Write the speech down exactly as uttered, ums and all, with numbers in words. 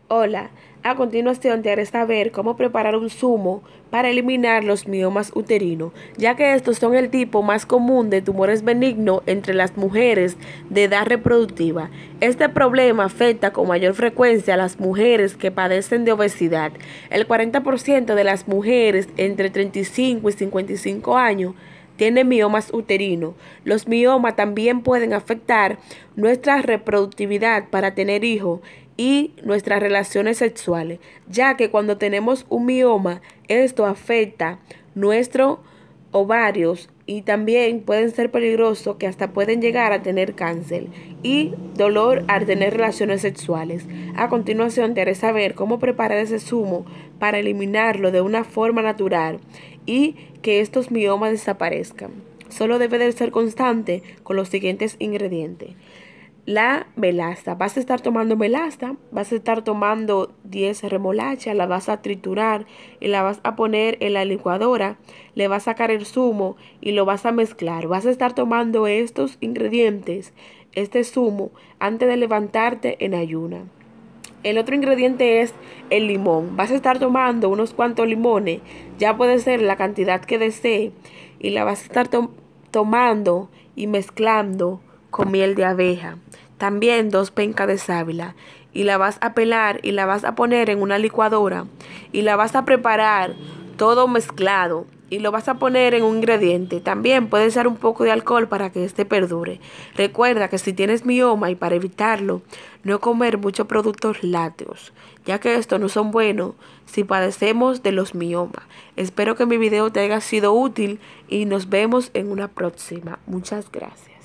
Hola, a continuación te haré saber cómo preparar un zumo para eliminar los miomas uterinos, ya que estos son el tipo más común de tumores benignos entre las mujeres de edad reproductiva. Este problema afecta con mayor frecuencia a las mujeres que padecen de obesidad. El cuarenta por ciento de las mujeres entre treinta y cinco y cincuenta y cinco años tienen miomas uterinos. Los miomas también pueden afectar nuestra reproductividad para tener hijos y nuestras relaciones sexuales, ya que cuando tenemos un mioma, esto afecta nuestros ovarios y también pueden ser peligrosos, que hasta pueden llegar a tener cáncer y dolor al tener relaciones sexuales. A continuación te haré saber cómo preparar ese zumo para eliminarlo de una forma natural y que estos miomas desaparezcan. Solo debe de ser constante con los siguientes ingredientes. La melaza, vas a estar tomando melaza, vas a estar tomando diez remolachas, la vas a triturar y la vas a poner en la licuadora, le vas a sacar el zumo y lo vas a mezclar. Vas a estar tomando estos ingredientes, este zumo, antes de levantarte en ayuna. El otro ingrediente es el limón. Vas a estar tomando unos cuantos limones, ya puede ser la cantidad que desee, y la vas a estar to tomando y mezclando con miel de abeja. También dos pencas de sábila. Y la vas a pelar y la vas a poner en una licuadora. Y la vas a preparar todo mezclado. Y lo vas a poner en un ingrediente. También puedes usar un poco de alcohol para que este perdure. Recuerda que si tienes mioma, y para evitarlo, no comer muchos productos lácteos, ya que estos no son buenos si padecemos de los miomas. Espero que mi video te haya sido útil y nos vemos en una próxima. Muchas gracias.